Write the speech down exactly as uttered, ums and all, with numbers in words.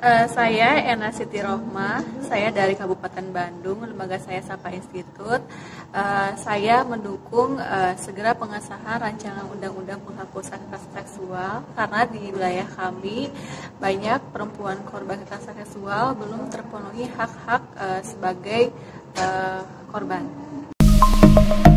Uh, saya Ena Siti Rohma, saya dari Kabupaten Bandung, lembaga saya Sapa Institut. Uh, saya mendukung uh, segera pengesahan rancangan undang-undang penghapusan kekerasan seksual karena di wilayah kami banyak perempuan korban kekerasan seksual belum terpenuhi hak-hak uh, sebagai uh, korban.